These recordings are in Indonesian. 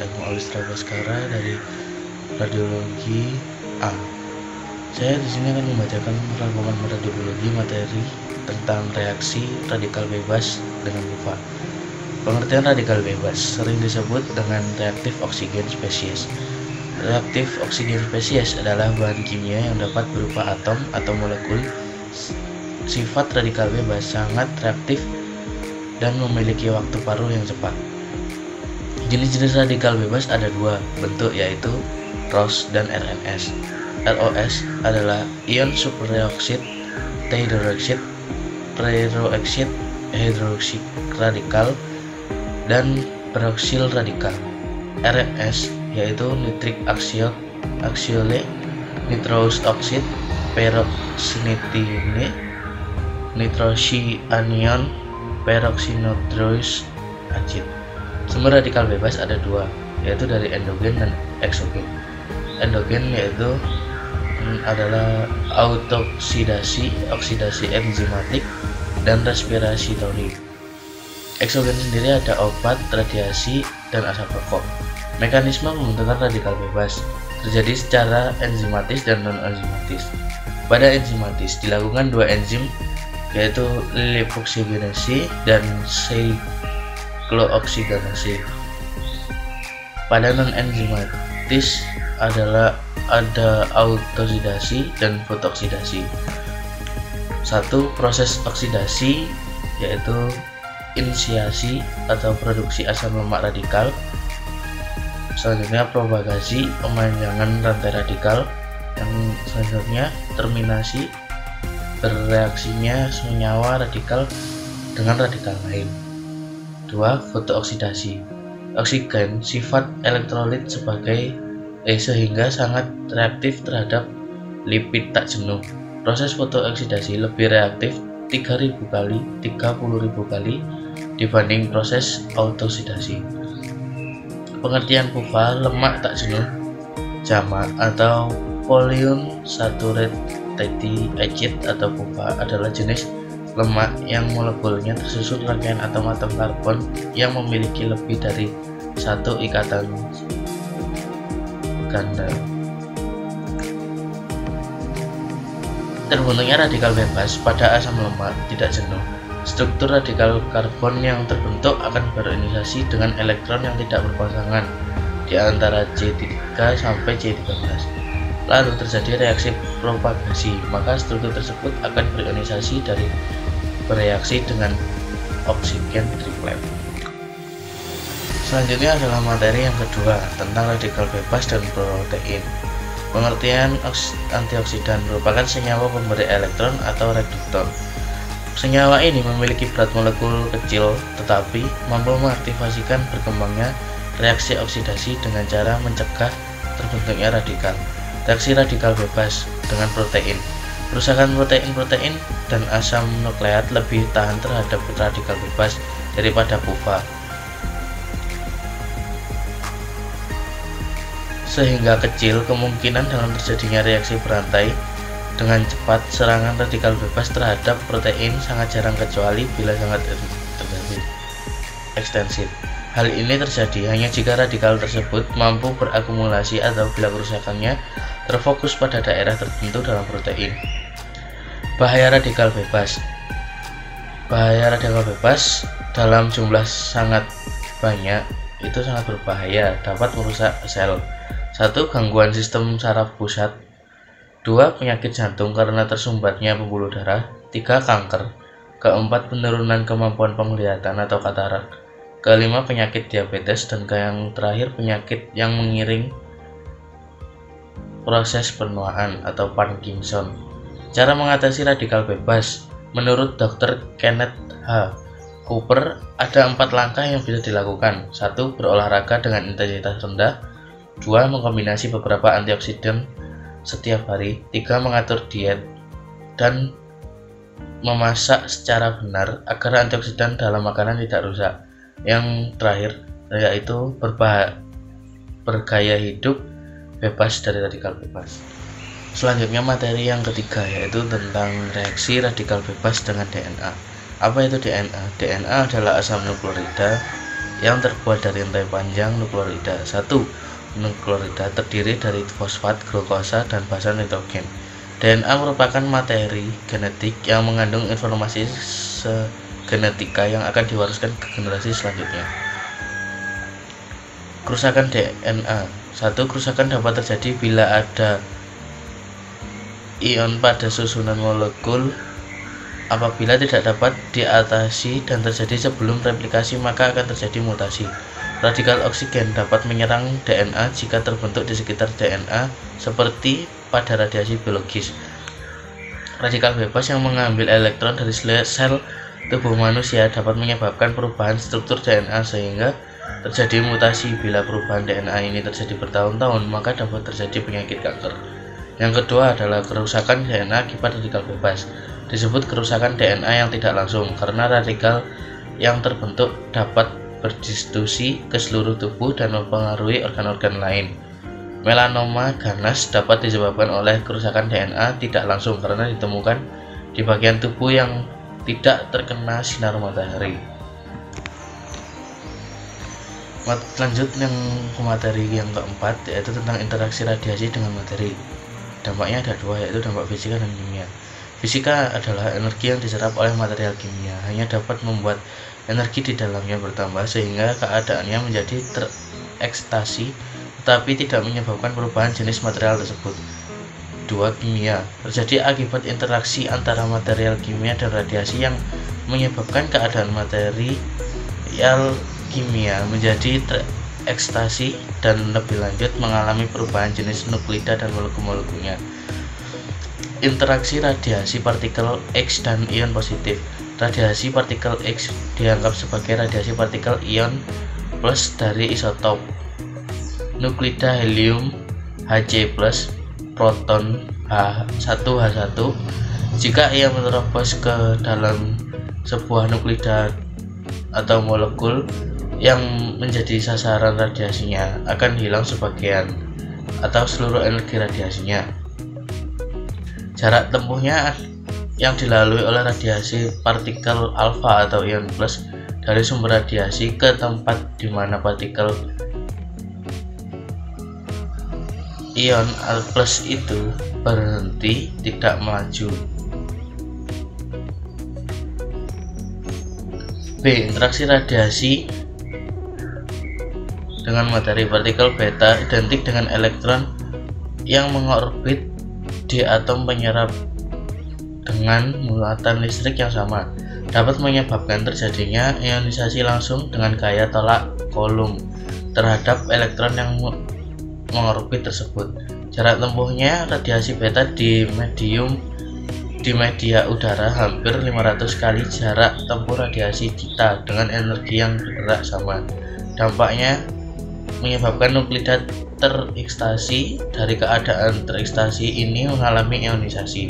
Eko Alistra Baskara dari Radiologi A. Saya di sini akan membacakan rangkuman radiologi materi tentang reaksi radikal bebas dengan PUFA. Pengertian radikal bebas sering disebut dengan reaktif oksigen spesies. Reaktif oksigen spesies adalah bahan kimia yang dapat berupa atom atau molekul. Sifat radikal bebas sangat reaktif dan memiliki waktu paruh yang cepat. Jenis-jenis radikal bebas ada dua bentuk, yaitu ROS dan RNS. ROS adalah ion superoxide, dihydroxide, peroxide, hidroksi radikal, dan peroksil radikal. RNS yaitu nitric oxide, nitrous oxide, peroxynitrine, nitrocyanonium, peroxynitrous acid. Sumber radikal bebas ada dua, yaitu dari endogen dan eksogen. Endogen yaitu adalah autooksidasi, oksidasi enzimatik, dan respirasi torik. Eksogen sendiri ada obat, radiasi, dan asap rokok. Mekanisme pembentukan radikal bebas terjadi secara enzimatis dan non-enzimatis. Pada enzimatis dilakukan dua enzim, yaitu lipoksigenasi dan siklooksidasi. Pada non-enzimatis ada autooksidasi dan fotooksidasi. Satu, proses oksidasi yaitu inisiasi atau produksi asam lemak radikal. Selanjutnya propagasi, pemanjangan rantai radikal. Yang selanjutnya terminasi, bereaksinya senyawa radikal dengan radikal lain. 2. Fotooksidasi. Oksigen sifat elektrolit sehingga sangat reaktif terhadap lipid tak jenuh. Proses fotooksidasi lebih reaktif 30.000 kali dibanding proses autooksidasi. Pengertian PUFA, lemak tak jenuh jamak atau polyunsaturated fatty acid atau PUFA adalah jenis lemak yang molekulnya tersusun rangkaian atom-atom karbon yang memiliki lebih dari satu ikatan ganda. Terbentuknya radikal bebas pada asam lemak tidak jenuh. Struktur radikal karbon yang terbentuk akan berionisasi dengan elektron yang tidak berpasangan di antara C3 sampai C13. Lalu terjadi reaksi propagasi, maka struktur tersebut akan berionisasi dari bereaksi dengan oksigen triplet. Selanjutnya adalah materi yang kedua tentang radikal bebas dan protein. Pengertian antioksidan merupakan senyawa pemberi elektron atau reduktor. Senyawa ini memiliki berat molekul kecil tetapi mampu mengaktifasikan berkembangnya reaksi oksidasi dengan cara mencegah terbentuknya radikal. Reaksi radikal bebas dengan protein. Kerusakan protein-protein dan asam nukleat lebih tahan terhadap radikal bebas daripada PUFA, sehingga kecil kemungkinan dalam terjadinya reaksi berantai dengan cepat. Serangan radikal bebas terhadap protein sangat jarang kecuali bila sangat ekstensif. Hal ini terjadi hanya jika radikal tersebut mampu berakumulasi atau bila kerusakannya terfokus pada daerah tertentu dalam protein. Bahaya radikal bebas. Bahaya radikal bebas dalam jumlah sangat banyak itu sangat berbahaya, dapat merusak sel. 1. Gangguan sistem saraf pusat. 2. Penyakit jantung karena tersumbatnya pembuluh darah. 3. Kanker. 4. Penurunan kemampuan penglihatan atau katarak. 5. Penyakit diabetes. Dan yang terakhir penyakit yang mengiring proses penuaan atau Parkinson. Cara mengatasi radikal bebas. Menurut Dr. Kenneth H. Cooper, ada 4 langkah yang bisa dilakukan. 1. Berolahraga dengan intensitas rendah. 2. Mengkombinasi beberapa antioksidan setiap hari. 3. Mengatur diet dan memasak secara benar agar antioksidan dalam makanan tidak rusak. Yang terakhir yaitu bergaya hidup bebas dari radikal bebas. Selanjutnya materi yang ketiga yaitu tentang reaksi radikal bebas dengan DNA. Apa itu DNA? DNA adalah asam nukleorida yang terbuat dari rantai panjang nukleotida. 1. Nukleotida terdiri dari fosfat, glukosa, dan basa nitrogen. DNA merupakan materi genetik yang mengandung informasi genetika yang akan diwariskan ke generasi selanjutnya. Kerusakan DNA. 1. Kerusakan dapat terjadi bila ada ion pada susunan molekul. Apabila tidak dapat diatasi dan terjadi sebelum replikasi, maka akan terjadi mutasi. Radikal oksigen dapat menyerang DNA jika terbentuk di sekitar DNA, seperti pada radiasi biologis. Radikal bebas yang mengambil elektron dari sel tubuh manusia dapat menyebabkan perubahan struktur DNA sehingga terjadi mutasi. Bila perubahan DNA ini terjadi bertahun-tahun, maka dapat terjadi penyakit kanker. Yang kedua adalah kerusakan DNA akibat radikal bebas. Disebut kerusakan DNA yang tidak langsung karena radikal yang terbentuk dapat berdiskusi ke seluruh tubuh dan mempengaruhi organ-organ lain. Melanoma ganas dapat disebabkan oleh kerusakan DNA tidak langsung karena ditemukan di bagian tubuh yang tidak terkena sinar matahari. Lanjut yang materi yang keempat, yaitu tentang interaksi radiasi dengan materi. Dampaknya ada dua, yaitu dampak fisika dan kimia. Fisika adalah energi yang diserap oleh material kimia, hanya dapat membuat energi di dalamnya bertambah sehingga keadaannya menjadi terekstasi, tetapi tidak menyebabkan perubahan jenis material tersebut. 2. Kimia terjadi akibat interaksi antara material kimia dan radiasi yang menyebabkan keadaan material kimia menjadi terekstasi dan lebih lanjut mengalami perubahan jenis nukleida dan molekul-molekulnya. Interaksi radiasi partikel X dan ion positif. Radiasi partikel X dianggap sebagai radiasi partikel ion plus dari isotop nukleida helium Hc+, proton H1H1. Jika ia menerobos ke dalam sebuah nukleida atau molekul yang menjadi sasaran radiasinya, akan hilang sebagian atau seluruh energi radiasinya. Jarak tempuhnya yang dilalui oleh radiasi partikel alfa atau ion plus dari sumber radiasi ke tempat di mana partikel ion plus itu berhenti tidak melaju. B. Interaksi radiasi dengan materi. Partikel beta identik dengan elektron yang mengorbit di atom penyerap dengan muatan listrik yang sama, dapat menyebabkan terjadinya ionisasi langsung dengan gaya tolak Coulomb terhadap elektron yang mengorbit tersebut. Jarak tempuhnya radiasi beta di media udara hampir 500 kali jarak tempuh radiasi kita dengan energi yang bergerak sama. Dampaknya menyebabkan nukleida terekstasi. Dari keadaan terekstasi ini mengalami ionisasi.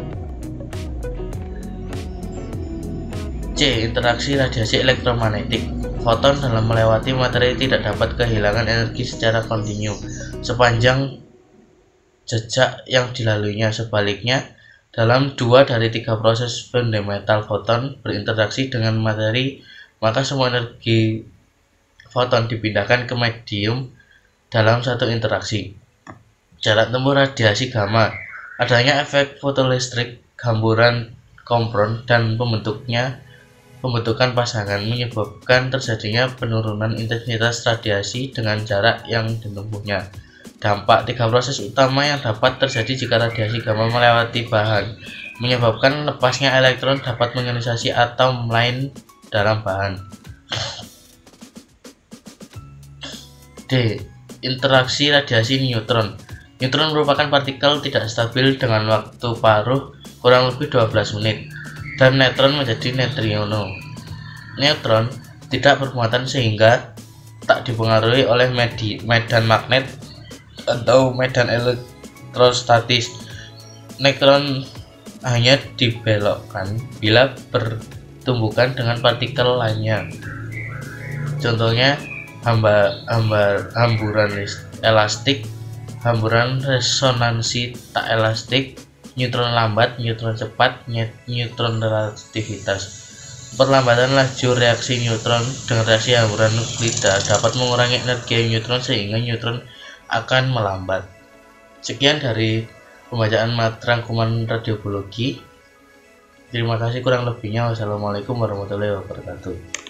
C. Interaksi radiasi elektromagnetik. Foton dalam melewati materi tidak dapat kehilangan energi secara kontinu sepanjang jejak yang dilaluinya. Sebaliknya, dalam 2 dari 3 proses fundamental foton berinteraksi dengan materi, maka semua energi foton dipindahkan ke medium dalam satu interaksi. Jarak tempuh radiasi gamma. Adanya efek fotolistrik, gamburan kompron, dan pembentukan pasangan menyebabkan terjadinya penurunan intensitas radiasi dengan jarak yang ditempuhnya. Dampak 3 proses utama yang dapat terjadi jika radiasi gamma melewati bahan menyebabkan lepasnya elektron dapat mengionisasi atom lain dalam bahan. D. Interaksi radiasi neutron. Neutron merupakan partikel tidak stabil dengan waktu paruh kurang lebih 12 menit dan neutron menjadi neutrino. Neutron tidak bermuatan sehingga tak dipengaruhi oleh medan magnet atau medan elektrostatis. Neutron hanya dibelokkan bila bertumbukan dengan partikel lainnya. Contohnya hamburan elastik, hamburan resonansi tak elastik, neutron lambat, neutron cepat, neutron relativitas. Perlambatan laju reaksi neutron dengan reaksi hamburan nuklida dapat mengurangi energi neutron sehingga neutron akan melambat. Sekian dari pembacaan rangkuman radiobiologi. Terima kasih, kurang lebihnya wassalamualaikum warahmatullahi wabarakatuh.